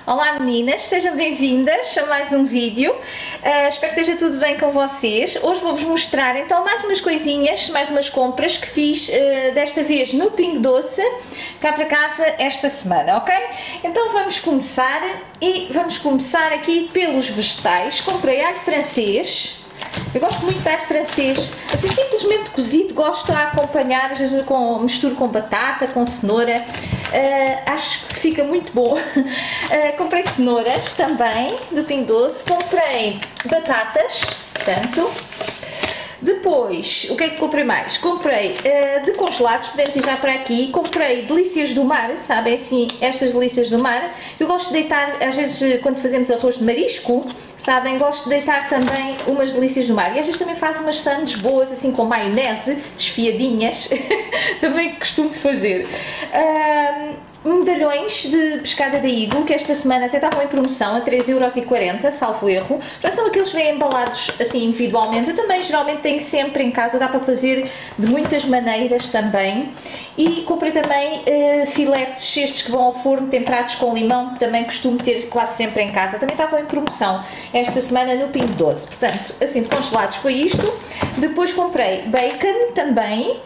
Olá meninas, sejam bem-vindas a mais um vídeo. Espero que esteja tudo bem com vocês. Hoje vou-vos mostrar então mais umas coisinhas, mais umas compras que fiz desta vez no Pingo Doce, cá para casa esta semana, ok? Então vamos começar aqui pelos vegetais. Comprei alho francês. Eu gosto muito de alho francês, assim simplesmente cozido, gosto a acompanhar, às vezes misturo com batata, com cenoura, acho que fica muito bom. Comprei cenouras também, do Pingo Doce, comprei batatas, portanto. Depois, o que é que comprei mais? Comprei de congelados, podemos ir já para aqui, comprei delícias do mar, sabem assim, estas delícias do mar. Eu gosto de deitar, às vezes quando fazemos arroz de marisco, sabem, gosto de deitar também umas delícias do mar. E às vezes também faço umas sandes boas, assim com maionese, desfiadinhas, também costumo fazer. Medalhões de pescada da Eagle, que esta semana até estavam em promoção a 3,40€, salvo erro. Já são aqueles que vêm embalados assim individualmente. Eu também geralmente tenho sempre em casa, dá para fazer de muitas maneiras também. E comprei também filetes, estes que vão ao forno, temperados com limão, que também costumo ter quase sempre em casa. Também estavam em promoção esta semana no Pingo Doce. Portanto, assim, de congelados foi isto. Depois comprei bacon também.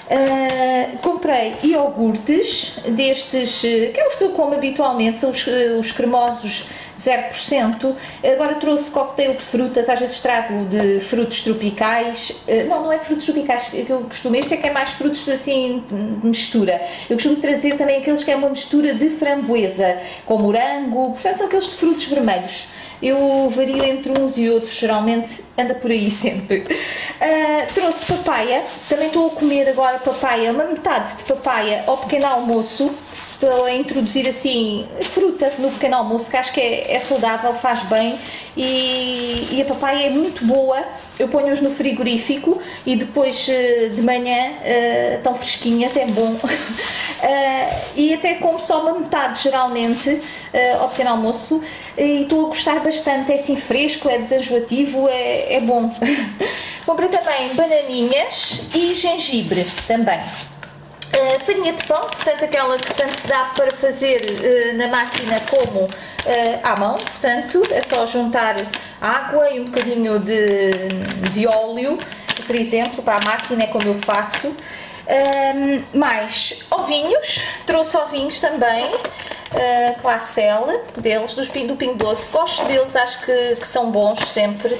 Comprei iogurtes destes, que é os que eu como habitualmente, são os cremosos 0%. Agora trouxe cocktail de frutas, às vezes trago de frutos tropicais. Não é frutos tropicais que eu costumo, este é que é mais frutos assim de mistura. Eu costumo trazer também aqueles que é uma mistura de framboesa com morango, portanto são aqueles de frutos vermelhos. Eu vario entre uns e outros, geralmente anda por aí sempre. Trouxe papaya, também estou a comer agora papaya, uma metade de papaya ao pequeno almoço. Estou a introduzir assim fruta no pequeno almoço, que acho que é saudável, faz bem e a papaya é muito boa. Eu ponho-os no frigorífico e depois de manhã estão fresquinhas, é bom. E até como só uma metade geralmente ao pequeno almoço e estou a gostar bastante, é assim fresco, é desenjoativo, é bom. Comprei também bananinhas e gengibre também. Farinha de pão, portanto aquela que tanto dá para fazer na máquina como à mão, portanto é só juntar água e um bocadinho de óleo, por exemplo, para a máquina é como eu faço. Mais ovinhos, trouxe ovinhos também, Classel, deles, do Pingo Doce, gosto deles, acho que são bons sempre.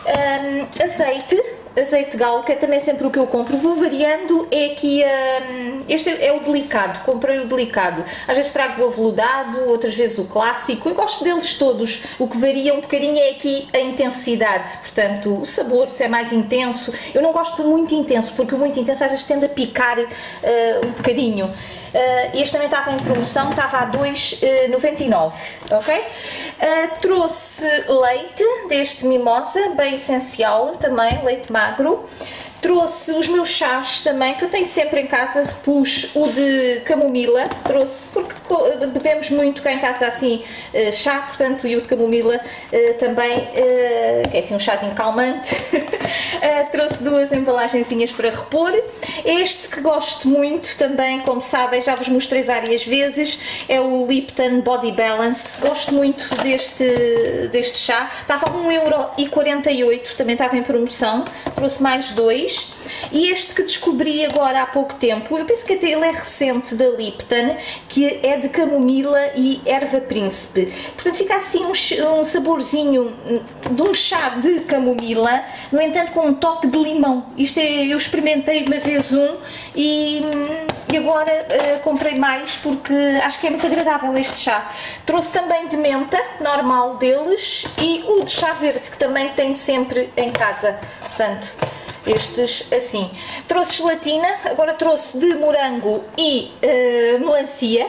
Azeite de galo, que é também sempre o que eu compro, vou variando, é aqui, este é o delicado, comprei o delicado, às vezes trago o aveludado, outras vezes o clássico, eu gosto deles todos, o que varia um bocadinho é aqui a intensidade, portanto, o sabor, se é mais intenso, eu não gosto de muito intenso, porque o muito intenso às vezes tende a picar um bocadinho. Este também estava em promoção, estava a 2,99€, ok? Trouxe leite deste Mimosa, bem essencial também, leite magro. Trouxe os meus chás também, que eu tenho sempre em casa, repus o de camomila, trouxe porque bebemos muito cá em casa assim chá, portanto, e o de camomila também, que é assim um chazinho calmante. Trouxe duas embalagenzinhas para repor. Este que gosto muito também, como sabem, já vos mostrei várias vezes, é o Lipton Body Balance, gosto muito deste chá, estava a 1,48€, também estava em promoção, trouxe mais dois. E este que descobri agora há pouco tempo, eu penso que até ele é recente, da Lipton, que é de camomila e erva príncipe. Portanto fica assim um saborzinho de um chá de camomila, no entanto com um toque de limão. Isto eu experimentei uma vez e agora comprei mais porque acho que é muito agradável este chá. Trouxe também de menta, normal deles, e o de chá verde, que também tenho sempre em casa. Portanto, estes assim. Trouxe gelatina, agora trouxe de morango e melancia.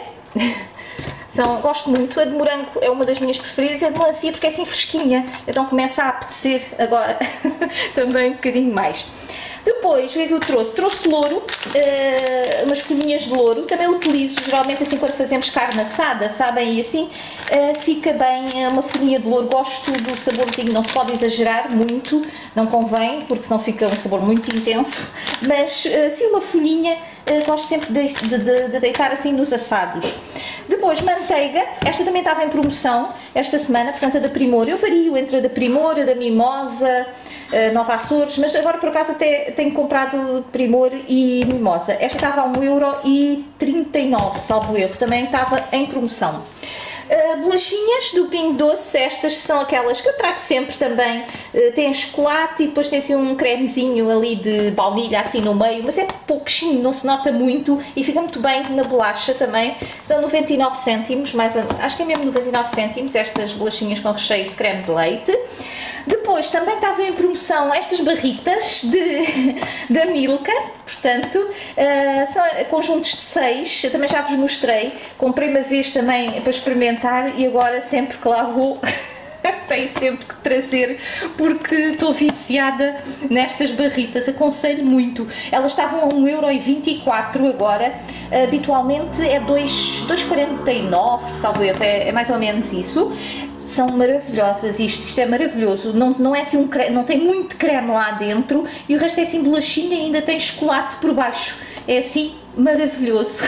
Gosto muito, a de morango é uma das minhas preferidas, a de melancia porque é assim fresquinha, então começa a apetecer agora também um bocadinho mais. Depois, o que é que eu trouxe? Trouxe louro, umas folhinhas de louro, também utilizo geralmente assim quando fazemos carne assada, sabem, e assim fica bem uma folhinha de louro, gosto do saborzinho, não se pode exagerar muito, não convém, porque senão fica um sabor muito intenso, mas assim uma folhinha gosto sempre de deitar assim nos assados. Depois, manteiga, esta também estava em promoção esta semana, portanto a da Primor. Eu vario entre a da Primor, a da Mimosa, Nova Açores, mas agora por acaso até tenho comprado Primor e Mimosa. Esta estava a 1,39€, salvo erro, também estava em promoção. Bolachinhas do Pingo Doce, estas são aquelas que eu trago sempre também, tem chocolate e depois tem assim um cremezinho ali de baunilha assim no meio, mas é pouquinho, não se nota muito e fica muito bem na bolacha também, são 99 cêntimos, mais acho que é mesmo 99 cêntimos estas bolachinhas com recheio de creme de leite. Depois também estavam em promoção estas barritas da Milka, portanto, são conjuntos de 6, eu também já vos mostrei, comprei uma vez também para experimentar e agora sempre que lá vou tenho sempre que trazer porque estou viciada nestas barritas, aconselho muito. Elas estavam a 1,24€ agora, habitualmente é 2,49€, salvo erro, é mais ou menos isso. São maravilhosas, isto é maravilhoso, não é assim não tem muito creme lá dentro e o resto é assim bolachinha e ainda tem chocolate por baixo, é assim maravilhoso.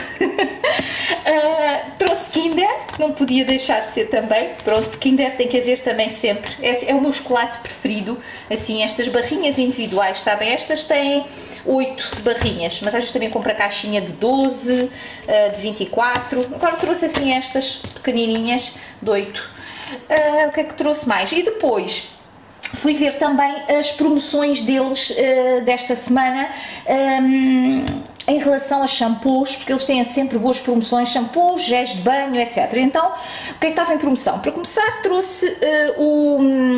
Trouxe Kinder, não podia deixar de ser também, pronto, Kinder tem que haver também sempre, é o meu chocolate preferido, assim, estas barrinhas individuais, sabem, estas têm 8 barrinhas, mas às vezes também compro a caixinha de 12, de 24, agora trouxe assim estas pequenininhas de 8. O que é que trouxe mais? E depois fui ver também as promoções deles desta semana em relação a shampoos, porque eles têm sempre boas promoções, shampoos, géis de banho, etc. Então, o que é que estava em promoção? Para começar, trouxe o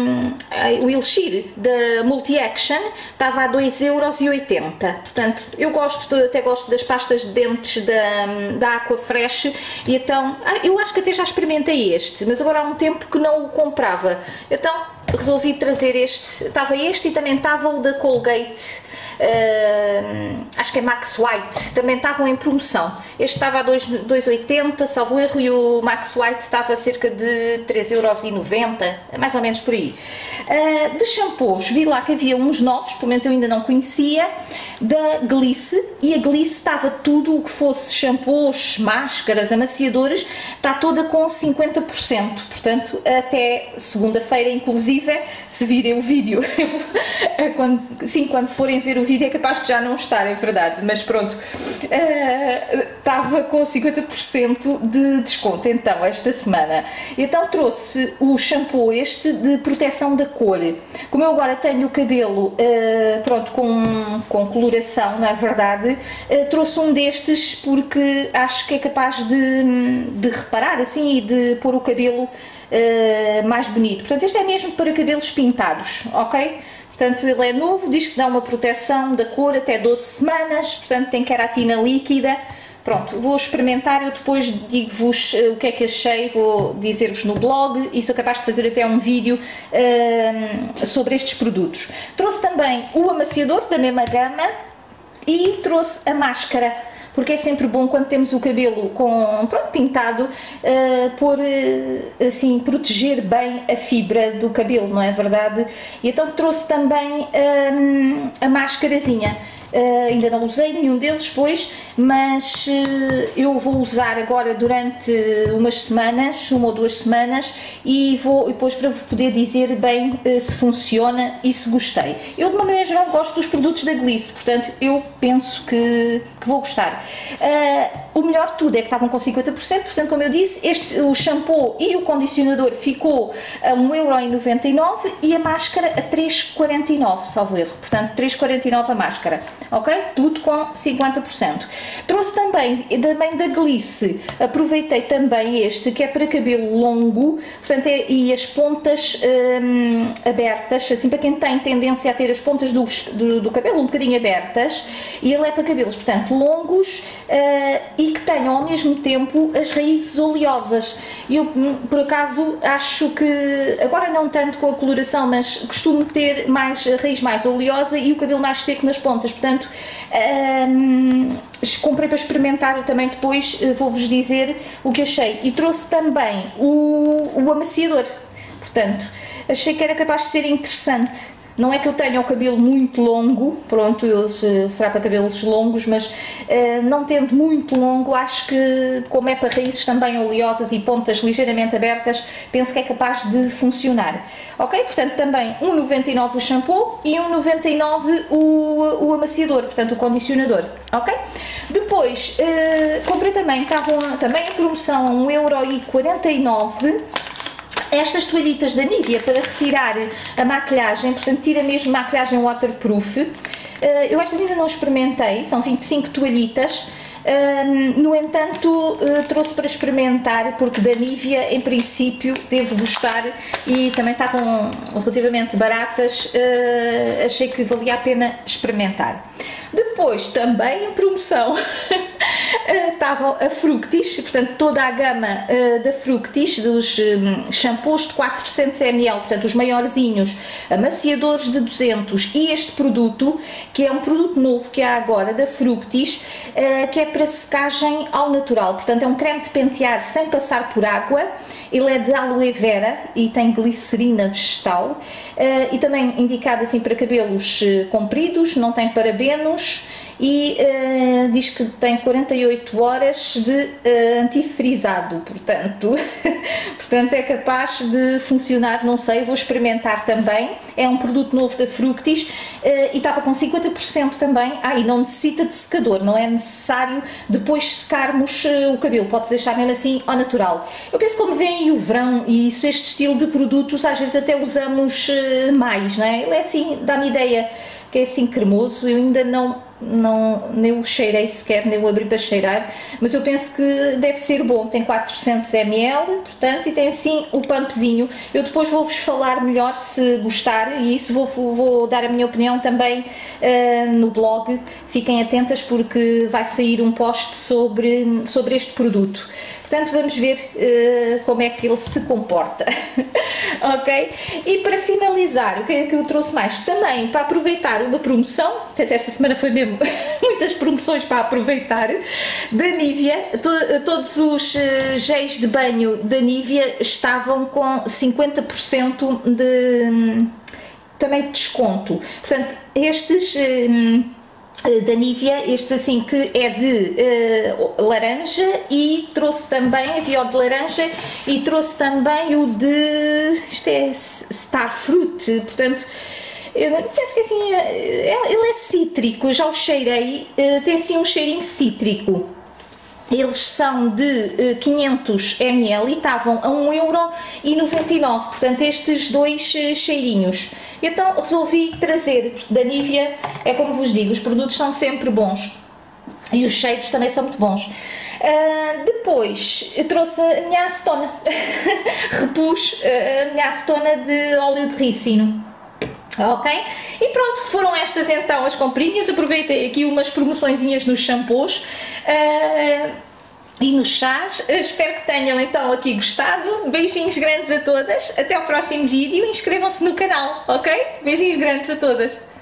Elixir da Multi Action, estava a 2,80€. Portanto, eu até gosto das pastas de dentes da Aquafresh, e então, eu acho que até já experimentei este, mas agora há um tempo que não o comprava. Então, resolvi trazer este, estava este e também estava o da Colgate, acho que é Max White, também estavam em promoção. Este estava a 2,80€, salvo erro, e o Max White estava a cerca de 3,90€, mais ou menos por aí. De shampoos, vi lá que havia uns novos, pelo menos eu ainda não conhecia, da Gliss, e a Gliss estava tudo o que fosse shampoos, máscaras, amaciadores, está toda com 50%, portanto até segunda-feira inclusive, se virem o vídeo, quando forem ver o vídeo é capaz de já não estar, é verdade, mas pronto, estava com 50% de desconto então esta semana. Então trouxe o shampoo este de proteção da cor, como eu agora tenho o cabelo pronto, com coloração, não é verdade, trouxe um destes porque acho que é capaz de reparar assim e de pôr o cabelo mais bonito. Portanto, este é mesmo para cabelos pintados, ok? Portanto, ele é novo, diz que dá uma proteção da cor até 12 semanas, portanto tem queratina líquida. Pronto, vou experimentar, eu depois digo-vos o que é que achei, vou dizer-vos no blog e sou capaz de fazer até um vídeo sobre estes produtos. Trouxe também o amaciador da mesma gama e trouxe a máscara, porque é sempre bom quando temos o cabelo pronto, pintado, assim, proteger bem a fibra do cabelo, não é verdade? E então trouxe também a máscarazinha. Ainda não usei nenhum deles, pois, mas eu vou usar agora durante umas semanas, 1 ou 2 semanas, e vou depois para poder dizer bem se funciona e se gostei. Eu de uma maneira geral gosto dos produtos da Gliss, portanto eu penso que vou gostar. O melhor de tudo é que estavam com 50%, portanto como eu disse, o shampoo e o condicionador ficou a 1,99€ e a máscara a 3,49€, salvo erro, portanto 3,49€ a máscara. Ok? Tudo com 50%. Trouxe também da Gliss, aproveitei também este, que é para cabelo longo, portanto, e as pontas abertas, assim para quem tem tendência a ter as pontas do cabelo um bocadinho abertas, e ele é para cabelos, portanto, longos e que tenham ao mesmo tempo as raízes oleosas. Eu, por acaso, acho que, agora não tanto com a coloração, mas costumo ter a raiz mais oleosa e o cabelo mais seco nas pontas, portanto, comprei para experimentar, eu também depois vou-vos dizer o que achei. E trouxe também o amaciador, portanto, achei que era capaz de ser interessante, Não é que eu tenha o cabelo muito longo, pronto, eles será para cabelos longos, mas não tendo muito longo, acho que como é para raízes também oleosas e pontas ligeiramente abertas, penso que é capaz de funcionar. Ok? Portanto, também 1,99 o shampoo e 1,99 o amaciador, portanto o condicionador. Ok? Depois, comprei também, estavam também em promoção a 1,49 €. Estas toalhitas da Nivea para retirar a maquilhagem, portanto tira mesmo maquilhagem waterproof. Eu estas ainda não experimentei, são 25 toalhitas. No entanto, trouxe para experimentar porque da Nivea em princípio devo gostar e também estavam relativamente baratas, achei que valia a pena experimentar. Depois, também em promoção, estava a Fructis, portanto toda a gama da Fructis, dos shampoos de 400 ml, portanto os maiorzinhos, amaciadores de 200 e este produto, que é um produto novo que há agora da Fructis, que é para secagem ao natural, portanto é um creme de pentear sem passar por água, ele é de aloe vera e tem glicerina vegetal e também indicado assim para cabelos compridos, não tem parabenos e diz que tem 48 horas de antifrizado, portanto é capaz de funcionar, não sei, vou experimentar também. É um produto novo da Fructis e estava com 50% também. E não necessita de secador, não é necessário depois secarmos o cabelo, pode-se deixar mesmo assim ao natural. Eu penso que como vem aí o verão e isso, este estilo de produtos às vezes até usamos mais, não é? Ele é assim, dá-me ideia que é assim cremoso, eu ainda nem o cheirei sequer, nem o abri para cheirar, mas eu penso que deve ser bom, tem 400 ml, portanto, e tem assim o pumpzinho. Eu depois vou-vos falar melhor se gostar e isso vou dar a minha opinião também no blog, fiquem atentas porque vai sair um post sobre este produto. Portanto, vamos ver como é que ele se comporta, ok? E para finalizar, o que é que eu trouxe mais? Também para aproveitar uma promoção, portanto esta semana foi mesmo muitas promoções para aproveitar, da Nivea, todos os géis de banho da Nivea estavam com 50% também de desconto, portanto estes da Nivea, este assim que é de laranja e trouxe também, havia o de laranja e trouxe também o de, isto é Starfruit, portanto eu penso que assim, ele é cítrico, já o cheirei, tem assim um cheirinho cítrico. Eles são de 500 ml e estavam a 1,99 €, portanto estes dois cheirinhos. Então resolvi trazer, da Nivea, é como vos digo, os produtos são sempre bons e os cheiros também são muito bons. Depois eu trouxe a minha acetona, repus a minha acetona de óleo de ricino. Ok? E pronto, foram estas então as comprinhas. Aproveitei aqui umas promoçõezinhas nos shampoos e nos chás. Espero que tenham então aqui gostado. Beijinhos grandes a todas, até ao próximo vídeo e inscrevam-se no canal, ok? Beijinhos grandes a todas.